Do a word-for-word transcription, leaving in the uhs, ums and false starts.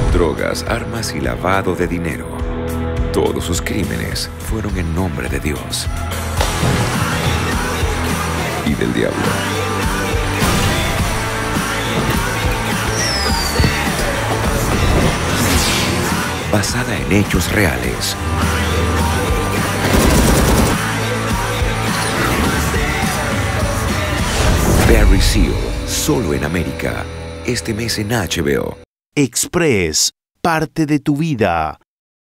Drogas, armas y lavado de dinero. Todos sus crímenes fueron en nombre de Dios y del diablo. Basada en hechos reales. Barry Seal, solo en América. Este mes en H B O. Express, parte de tu vida.